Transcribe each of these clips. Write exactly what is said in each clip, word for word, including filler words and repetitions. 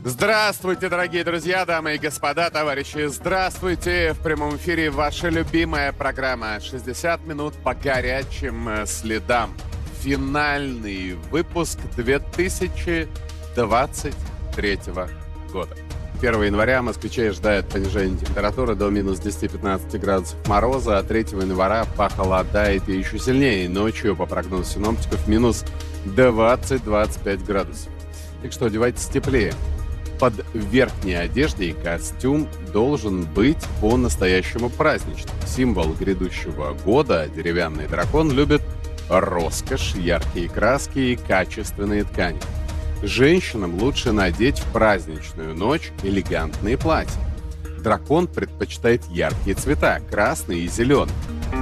Здравствуйте, дорогие друзья, дамы и господа, товарищи. Здравствуйте. В прямом эфире ваша любимая программа «шестьдесят минут по горячим следам». Финальный выпуск две тысячи двадцать третьего года. первого января москвичей ждает понижение температуры до минус десяти-пятнадцати градусов мороза, а третьего января похолодает и еще сильнее. Ночью, по прогнозу синоптиков, минус двадцать-двадцать пять градусов. Так что одевайтесь теплее. Под верхней одеждой костюм должен быть по-настоящему праздничным. Символ грядущего года, деревянный дракон, любит роскошь, яркие краски и качественные ткани. Женщинам лучше надеть в праздничную ночь элегантные платья. Дракон предпочитает яркие цвета – красный и зеленый.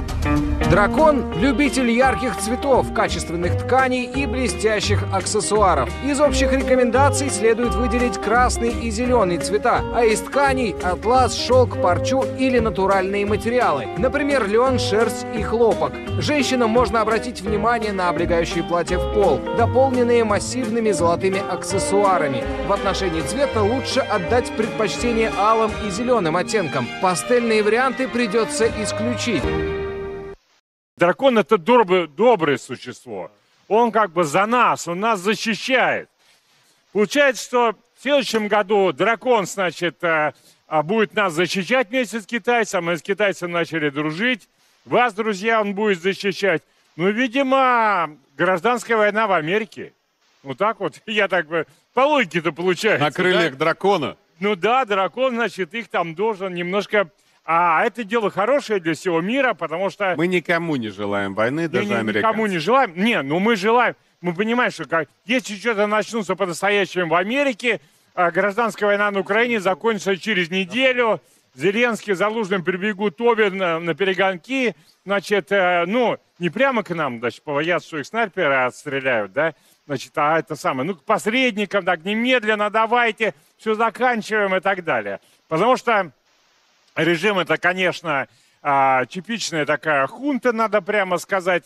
Дракон – любитель ярких цветов, качественных тканей и блестящих аксессуаров. Из общих рекомендаций следует выделить красный и зеленый цвета, а из тканей – атлас, шелк, парчу или натуральные материалы. Например, лен, шерсть и хлопок. Женщинам можно обратить внимание на облегающие платья в пол, дополненные массивными золотыми аксессуарами. В отношении цвета лучше отдать предпочтение алым и зеленым оттенкам. Пастельные варианты придется исключить. Дракон — это доброе, доброе существо. Он как бы за нас, он нас защищает. Получается, что в следующем году дракон, значит, будет нас защищать вместе с китайцем. Мы с китайцем начали дружить. Вас, друзья, он будет защищать. Ну, видимо, гражданская война в Америке. Вот так вот, я так бы, по логике-то получается. На крыльях да? дракона. Ну да, дракон, значит, их там должен немножко... А это дело хорошее для всего мира, потому что... Мы никому не желаем войны, даже не, не, американцам. Никому не желаем. Не, ну мы желаем. Мы понимаем, что как, если что-то начнутся по-настоящему в Америке, гражданская война на Украине закончится через неделю, Зеленский, Залужный прибегут обе на, на перегонки, значит, э, ну, не прямо к нам, значит, побоятся, что их снайперы отстреляют, да, значит, а это самое, ну, к посредникам, так, немедленно давайте, все заканчиваем и так далее. Потому что режим это, конечно, типичная такая хунта, надо прямо сказать,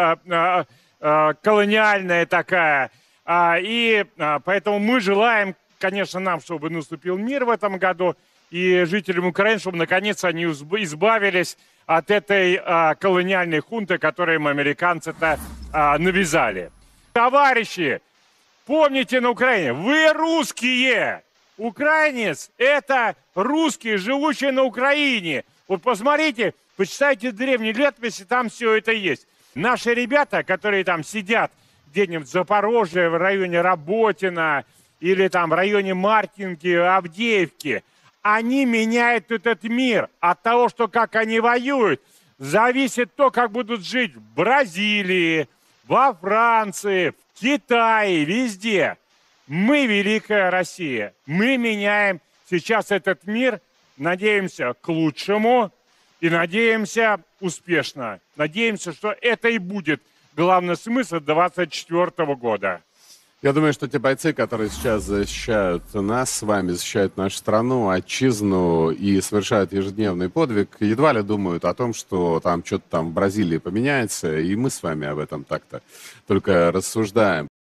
колониальная такая. И поэтому мы желаем, конечно, нам, чтобы наступил мир в этом году, и жителям Украины, чтобы наконец они избавились от этой колониальной хунты, которую им американцы-то навязали. Товарищи, помните на Украине, вы русские! Украинец – это русские, живущие на Украине. Вот посмотрите, почитайте древние летописи, там все это есть. Наши ребята, которые там сидят где-нибудь в Запорожье, в районе Работина, или там в районе Маркинки, Авдеевки, они меняют этот мир. От того, что как они воюют, зависит то, как будут жить в Бразилии, во Франции, в Китае, везде. Мы великая Россия. Мы меняем сейчас этот мир, надеемся к лучшему и надеемся успешно. Надеемся, что это и будет главный смысл двадцать четвёртого года. Я думаю, что те бойцы, которые сейчас защищают нас с вами, защищают нашу страну, отчизну и совершают ежедневный подвиг, едва ли думают о том, что там что-то там в Бразилии поменяется, и мы с вами об этом так-то только рассуждаем.